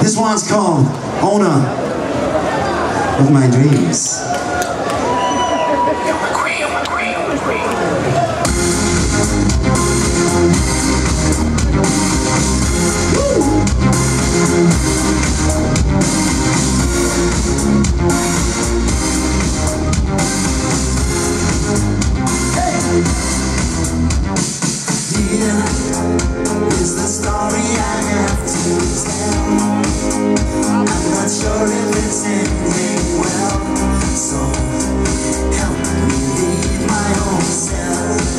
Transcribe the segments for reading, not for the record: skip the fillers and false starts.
This one's called Owner of My Dreams. Is the story I have to tell. I'm not sure if it's ending well, so help me lead my own self.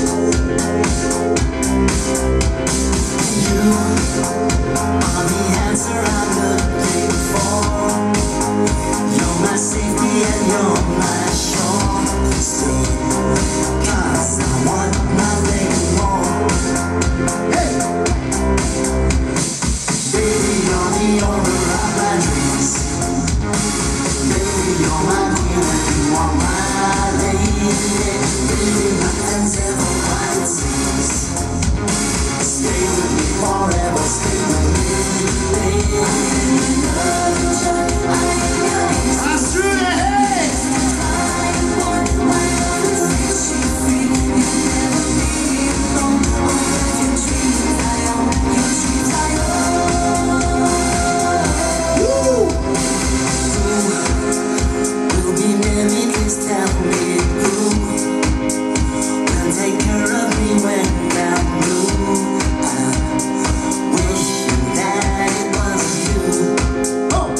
You are the answer I'm looking for. You're my safety and you're my shore. Stay, 'cause I want nothing more. Baby, you're the owner of my dreams. Baby, you're my queen and you are my lady. Baby, nothing's ever what it seems. Stay with me forever, stay with me, baby. That's true, hey! Tell me who will take care of me when I'm blue. I wish that it was you. Oh,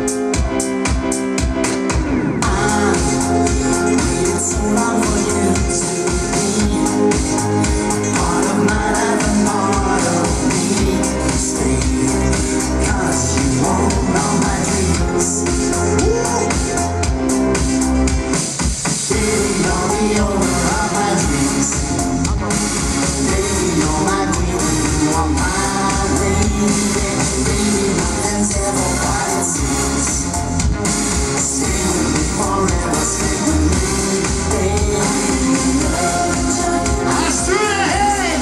I waited so long for you to be part of my life and part of me. Stay, 'cause you own all my dreams. Baby, you're the owner of my dreams. Baby, you're my queen and you are my lady. Baby, nothing's ever what it seems. Stay with me forever, stay with me, baby. That's true, hey!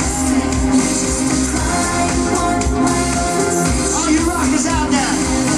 Oh, you rock us out now.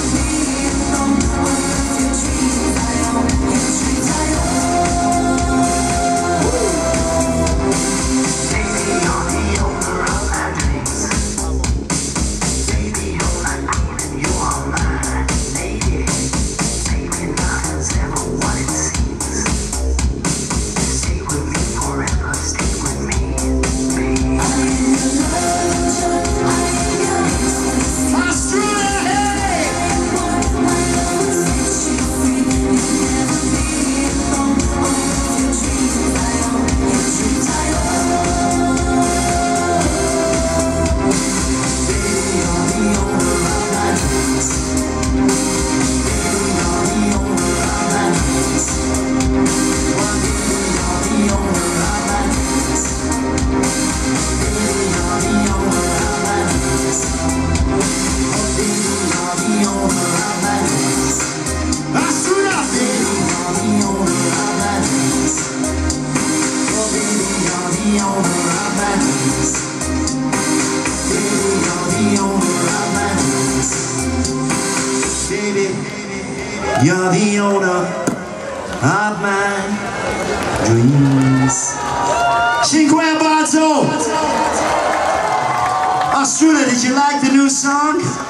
You're the owner of my dreams. Cinque Abbazzo! Australia, did you like the new song?